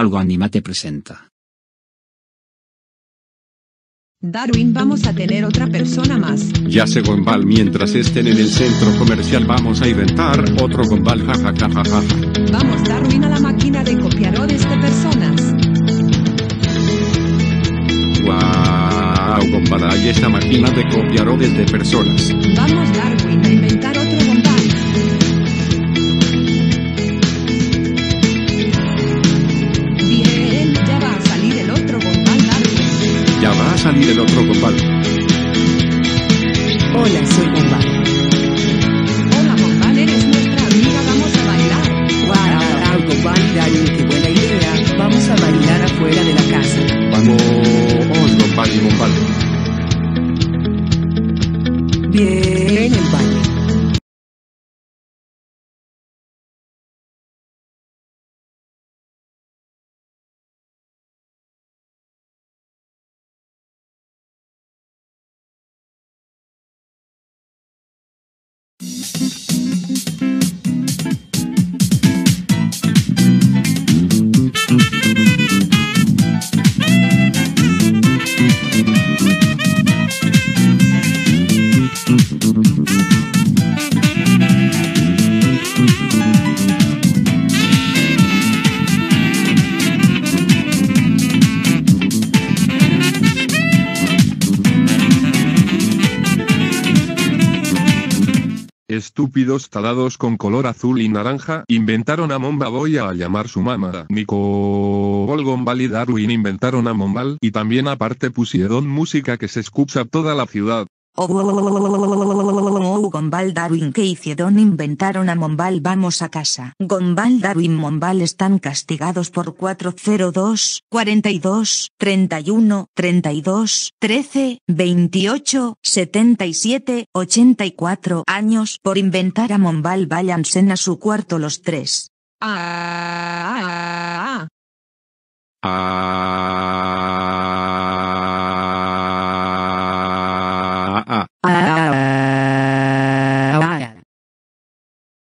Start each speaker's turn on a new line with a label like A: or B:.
A: Algo Animate presenta.
B: Darwin, vamos a tener otra persona más.
C: Ya sé, Gumball, mientras estén en el centro comercial vamos a inventar otro Gumball, jajajajaja.
B: Vamos, Darwin, a la máquina de copiadores de personas.
C: Wow, Gumball, hay esta máquina de copiadores de personas.
B: Vamos, Darwin, a inventar otro Gumball. Bien, ya va a salir el otro Gumball, Darwin.
C: Ya va a salir el otro Gumball.
D: Hola, soy Gumball.
B: Hola, Gumball, eres nuestra amiga, vamos a bailar.
D: Wow, Gumball y Darwin, qué buena idea. Vamos a bailar afuera de la casa.
C: Vamos, Gumball y Gumball.
D: Bien, el baile.
C: Estúpidos tarados con color azul y naranja inventaron a Momba. Voy a llamar su mamá. Nicole, Gumball y Darwin inventaron a Mombal y también aparte pusieron música que se escucha toda la ciudad.
E: Gumball, Darwin, ¿qué hicieron? Inventaron a Mombal. Vamos a casa. Gumball, Darwin, Mombal están castigados por 402, 42, 31, 32, 13, 28, 77, 84 años por inventar a Mombal. Váyanse a su cuarto los tres.
B: Ah.
C: Ah.